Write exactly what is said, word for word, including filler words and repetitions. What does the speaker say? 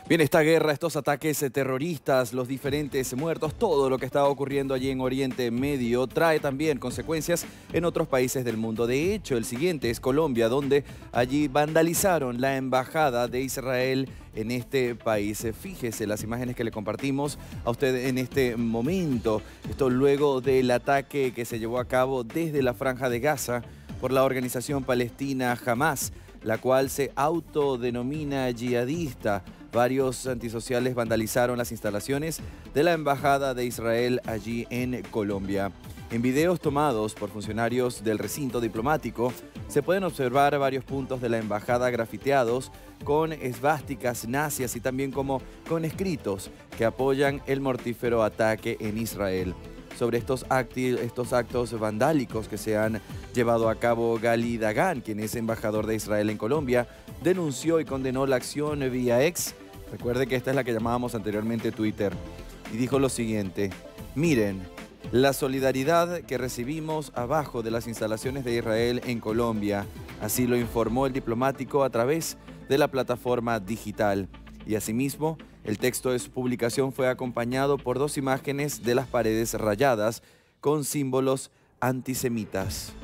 Bien, esta guerra, estos ataques eh, terroristas, los diferentes muertos, todo lo que está ocurriendo allí en Oriente Medio trae también consecuencias en otros países del mundo. De hecho, el siguiente es Colombia, donde allí vandalizaron la embajada de Israel en este país. Eh, Fíjese las imágenes que le compartimos a usted en este momento. Esto luego del ataque que se llevó a cabo desde la Franja de Gaza por la organización palestina Hamas, la cual se autodenomina yihadista. Varios antisociales vandalizaron las instalaciones de la Embajada de Israel allí en Colombia. En videos tomados por funcionarios del recinto diplomático, se pueden observar varios puntos de la embajada grafiteados con esvásticas nazis y también como con escritos que apoyan el mortífero ataque en Israel. Sobre estos, acti estos actos vandálicos que se han llevado a cabo, Gali Dagan, quien es embajador de Israel en Colombia, denunció y condenó la acción vía X. Recuerde que esta es la que llamábamos anteriormente Twitter. Y dijo lo siguiente: miren, la solidaridad que recibimos abajo de las instalaciones de Israel en Colombia. Así lo informó el diplomático a través de la plataforma digital. Y asimismo, el texto de su publicación fue acompañado por dos imágenes de las paredes rayadas con símbolos antisemitas.